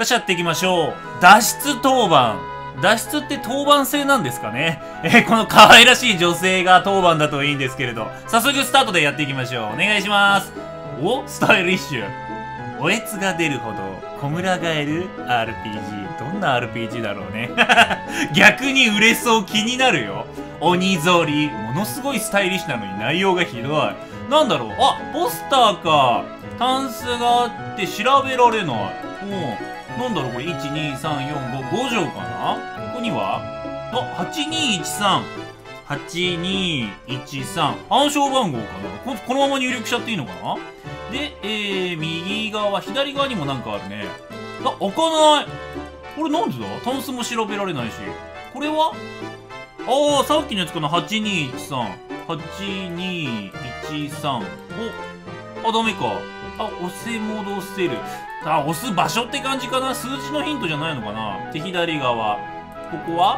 よし、やっていきましょう。脱出当番。脱出って当番制なんですかね。この可愛らしい女性が当番だといいんですけれど。早速スタートでやっていきましょう。お願いします。お、スタイリッシュ。おえつが出るほど、小村がえる RPG。どんな RPG だろうね。逆に売れそう気になるよ。鬼ぞり。ものすごいスタイリッシュなのに内容がひどい。なんだろう。あ、ポスターか。タンスがあって調べられない。なんだろうこれ。1、2、3、4、5、5錠かな。ここにはあ、8213。8213。暗証番号かな。このまま入力しちゃっていいのかな。で、右側、左側にもなんかあるね。あ、開かない。これなんでだ。タンスも調べられないし。これはああ、さっきのやつかな。8213。8213。お、あ、ダメか。あ、押せ戻せる。あ、押す場所って感じかな。数字のヒントじゃないのかな。で、左側。ここは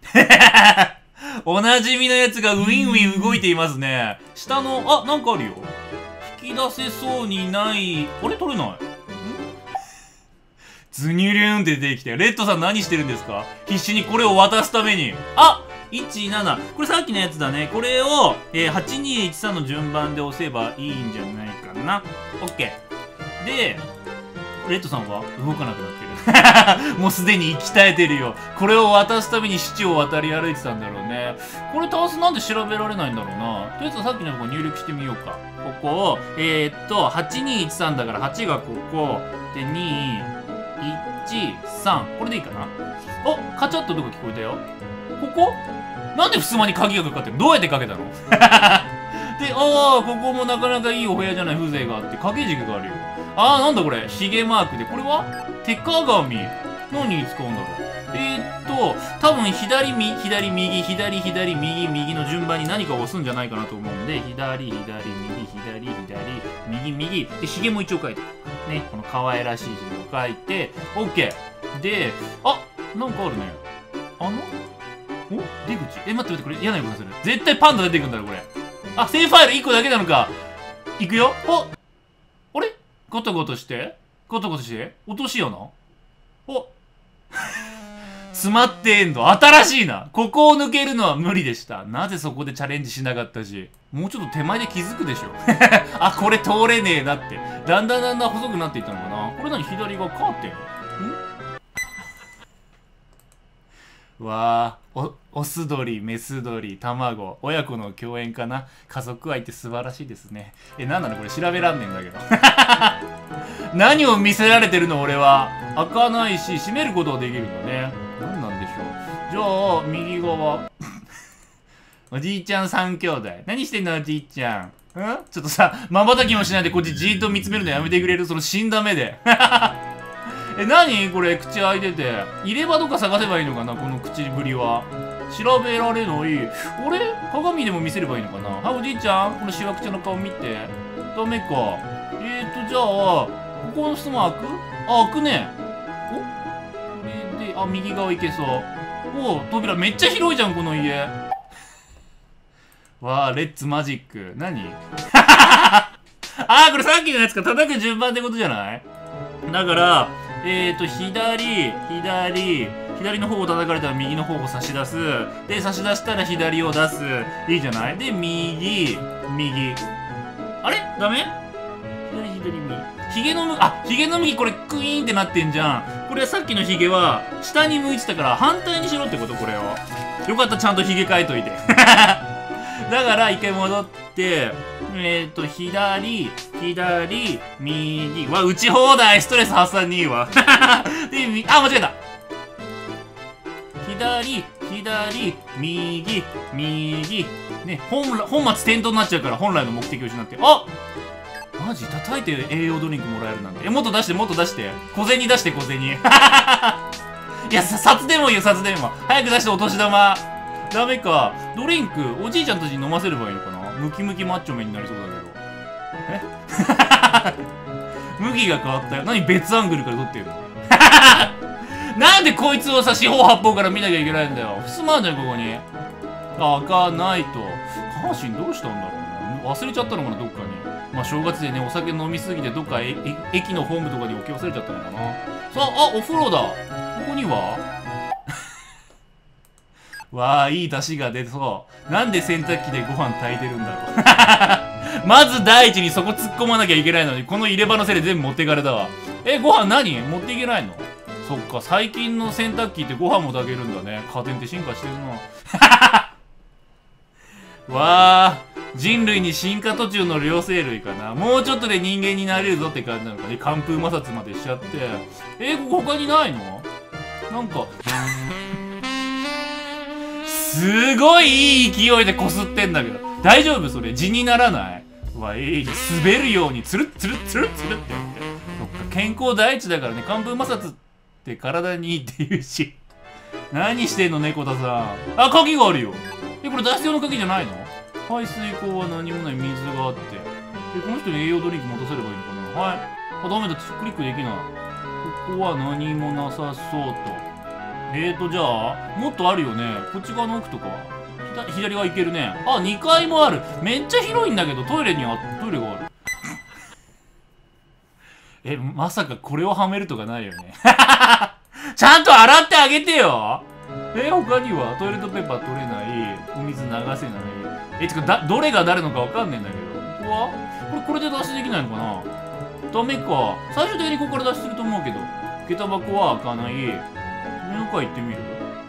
おなじみのやつがウィンウィン動いていますね。下の、あ、なんかあるよ。引き出せそうにない。あれ取れない。ズニュリューンって出てきて。レッドさん何してるんですか。必死にこれを渡すために。あ、17。これさっきのやつだね。これを、8213の順番で押せばいいんじゃないかな。オッケー。で、レッドさんは動かなくなってる。もうすでに鍛えてるよ。これを渡すために市を渡り歩いてたんだろうね。これタンスなんで調べられないんだろうな。とりあえずさっきのとこ入力してみようか。ここを、8213だから8がここ。で、2、1、3。これでいいかな。お、カチャッとどこ聞こえたよ。ここなんで襖に鍵がかかってるの。どうやってかけたの。で、ああ、ここもなかなかいいお部屋じゃない。風情があって、掛け軸があるよ。ああ、なんだこれ。ヒゲマークで。これは手鏡。何に使うんだろう。多分左、右、左、右、左、左、右、右の順番に何かを押すんじゃないかなと思うんで、左、左、右、左、左、右、右。で、ヒゲも一応書いてる。ね、この可愛らしい字を書いて、OK。で、あ、なんかあるね。お出口。待って待って、これ嫌な予感する。絶対パンダ出てくるんだろ、これ。あ、セーフファイル1個だけなのか。いくよ。あれゴトゴトして。ゴトゴトして。落とし穴。詰まってんの。新しいな。ここを抜けるのは無理でした。なぜそこでチャレンジしなかったし。もうちょっと手前で気づくでしょ。あ、これ通れねえなって。だんだん細くなっていったのかな。これ何左側カーテンわあ、オス鳥、メス鳥、卵、親子の共演かな。家族愛って素晴らしいですね。なんなのこれ調べらんねえんだけど。何を見せられてるの俺は。開かないし、閉めることができるのね。何なんでしょう。じゃあ、右側。おじいちゃん3兄弟。何してんのおじいちゃん。ちょっとさ、瞬きもしないでこっちじーっと見つめるのやめてくれる。その死んだ目で。何これ口開いてて。入れ歯とか探せばいいのかなこの口ぶりは。調べられない。俺鏡でも見せればいいのかな。はい、おじいちゃん。このしわくちゃんの顔見て。ダメか。じゃあ、ここの隙間開く開くね。で、右側行けそう。扉めっちゃ広いじゃん、この家。わあ、レッツマジック。何これさっきのやつか。叩く順番ってことじゃない。だから、左の方を叩かれたら右の方を差し出す。で、差し出したら左を出す。いいじゃない。で、右。あれダメ。左、右。ヒゲの右これクイーンってなってんじゃん。これはさっきのヒゲは下に向いてたから反対にしろってことこれを。よかった、ちゃんとヒゲ変えといて。だから、一回戻って、左、右。打ち放題ストレス発散にいいわ。で、間違えた。左、右。ね、本末転倒になっちゃうから、本来の目的を失って。マジ叩いて栄養ドリンクもらえるなんて。もっと出して。小銭出して、小銭。いや、札でもいいよ、札でも。早く出して、お年玉。ダメか。ドリンク、おじいちゃんたちに飲ませればいいのかな。ムキムキマッチョメになりそうだけど。向きが変わったよ。何別アングルから撮ってるの。なんでこいつをさ、四方八方から見なきゃいけないんだよ。ふすまんじゃん、ここに。開かないと。下半身どうしたんだろうな。忘れちゃったのかな、どっかに。まあ、正月でね、お酒飲みすぎて、どっか駅のホームとかに置き忘れちゃったのかな。 お風呂だ。ここにはわあ、いい出汁が出そう。なんで洗濯機でご飯炊いてるんだろう。まず第一にそこ突っ込まなきゃいけないのに、この入れ歯のせいで全部持っていかれたわ。ご飯何持っていけないの？そっか、最近の洗濯機ってご飯も炊けるんだね。家電って進化してるな。わあ、人類に進化途中の両生類かな。もうちょっとで人間になれるぞって感じなのかね。寒風摩擦までしちゃって。ここ他にないの？なんか、すごいいい勢いでこすってんだけど。大丈夫それ？地にならない？滑るようにつるっつるっつるっつるってやって。そっか、健康第一だからね。寒風摩擦って体にいいって言うし。何してんの、猫田さん。あ、鍵があるよ。これ脱出用の鍵じゃないの？排水口は何もない水があって。この人に栄養ドリンク持たせればいいのかな？はい。あ、ダメだ。クリックできない。ここは何もなさそうと。じゃあ、もっとあるよね。こっち側の奥とか。左側行けるね。あ、2階もある。めっちゃ広いんだけど、トイレがある。まさかこれをはめるとかないよね。ちゃんと洗ってあげてよ。他にはトイレットペーパー取れない。お水流せない。どれが誰のかわかんねえんだけど。ここはこれで脱出できないのかな？ダメか。最終的にここから脱出すると思うけど。下駄箱は開かない。上の階行ってみる？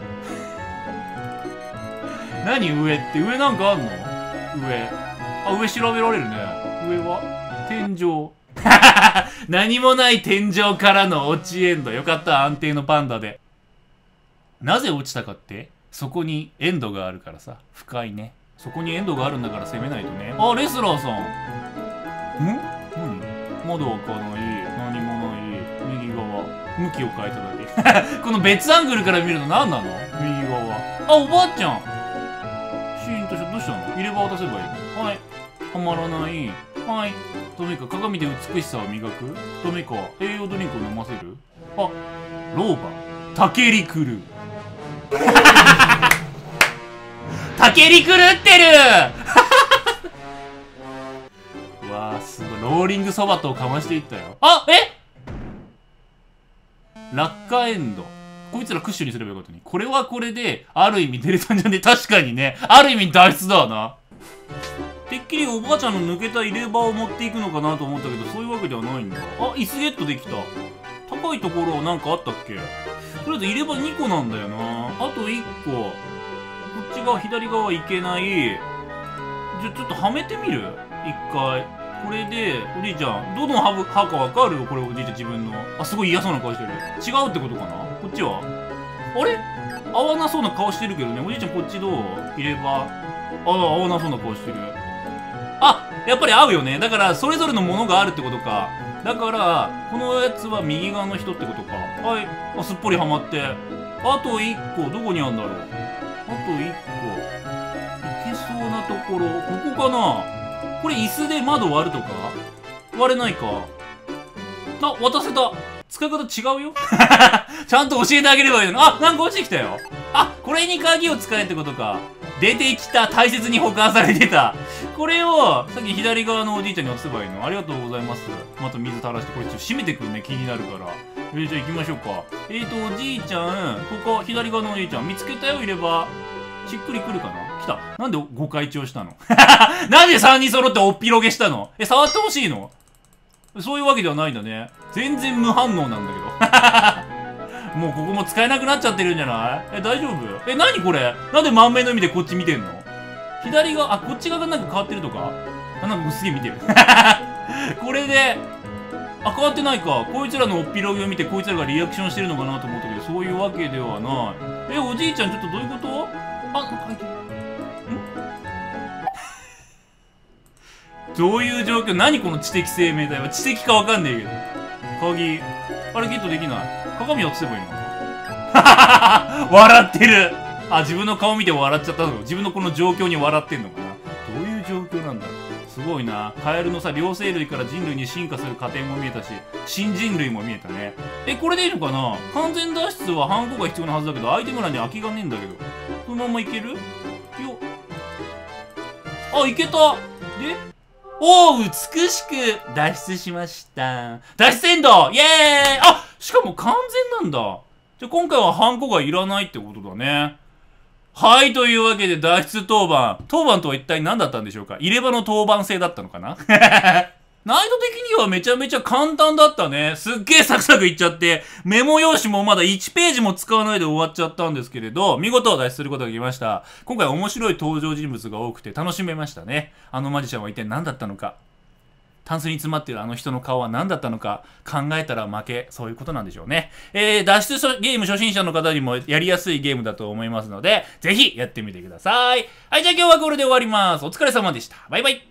何上って？上なんかあんの？上調べられるね。上は天井。何もない天井からの落ちエンド。よかった、安定のパンダで。なぜ落ちたかって？そこにエンドがあるからさ。深いね。そこにエンドがあるんだから攻めないとね。あ、レスラーさん。何？窓開かない。何もない。右側。向きを変えただけ。この別アングルから見ると何なの？右側。あ、おばあちゃん。シーンとしてどうしたの？入れ歯渡せばいいの？はい。はまらない。はい。ダメか。鏡で美しさを磨く？ダメか。栄養ドリンクを飲ませる？あ、老婆。たけり狂う。たけり狂ってる。わあ、すごい。ローリングそばとをかましていったよ。あ、落下エンド。こいつらクッションにすればよかったね。これはこれで、ある意味出れたんじゃね？確かにね。ある意味脱出だわな。てっきりおばあちゃんの抜けた入れ歯を持っていくのかなと思ったけど、そういうわけではないんだ。あ、椅子ゲットできた。高いところなんかあったっけ？とりあえず入れ歯2個なんだよな。あと1個。こっち側、左側いけない。じゃ、ちょっとはめてみる？一回。これで、おじいちゃん、どの歯かわかるよ？これおじいちゃん自分の。あ、すごい嫌そうな顔してる。違うってことかな？こっちは？あれ？合わなそうな顔してるけどね。おじいちゃんこっちどう？入れ歯。合わなそうな顔してる。あ、やっぱり合うよね。だから、それぞれのものがあるってことか。だから、このやつは右側の人ってことか。はい。あ、すっぽりはまって。あと1個、どこにあるんだろう。あと1個。いけそうなところ。ここかな？これ椅子で窓割るとか？割れないか。あ、渡せた。使い方違うよ。ちゃんと教えてあげればいいの。あ、なんか落ちてきたよ。あ、これに鍵を使えってことか。出てきた。大切に保管されてた。これを、さっき左側のおじいちゃんに渡せばいいの。ありがとうございます。また水垂らして、これちょっと閉めてくんね。気になるから。じゃあ行きましょうか。おじいちゃん、ここ、左側のおじいちゃん、見つけたよ、いれば。しっくりくるかな？来た。なんでご開帳したの？なんで3人揃っておっぴろげしたの？触ってほしいの？そういうわけではないんだね。全然無反応なんだけど。もうここも使えなくなっちゃってるんじゃない？大丈夫？何これ？なんで満面の意味でこっち見てんの？左側、こっち側がなんか変わってるとか？なんかすげえ見てる。これで、変わってないか。こいつらのおっぴろげを見てこいつらがリアクションしてるのかなと思ったけど、そういうわけではない。おじいちゃんちょっとどういうこと？なんか書いてる。どういう状況？何この知的生命体は。知的かわかんねえけど。鍵。あれゲットできない。鏡をつせばいいの？笑ってる。あ、自分の顔見て笑っちゃったのか。自分のこの状況に笑ってんのかな。どういう状況なんだろう。すごいな。カエルのさ、両生類から人類に進化する過程も見えたし、新人類も見えたね。これでいいのかな？完全脱出はハンコが必要なはずだけど、アイテム欄に空きがねえんだけど。このままいける？よっ。あ、いけた！で、美しく脱出しました。脱出エンド！イェーイ！あ、 しかも完全なんだ。じゃあ今回はハンコがいらないってことだね。はい、というわけで脱出当番。当番とは一体何だったんでしょうか？入れ歯の当番制だったのかな難易度的にはめちゃめちゃ簡単だったね。すっげえサクサクいっちゃって、メモ用紙もまだ1ページも使わないで終わっちゃったんですけれど、見事脱出することができました。今回面白い登場人物が多くて楽しめましたね。あのマジシャンは一体何だったのか。タンスに詰まっているあの人の顔は何だったのか考えたら負け、そういうことなんでしょうね。脱出ゲーム初心者の方にもやりやすいゲームだと思いますので、ぜひやってみてください。はい、じゃあ今日はこれで終わります。お疲れ様でした。バイバイ。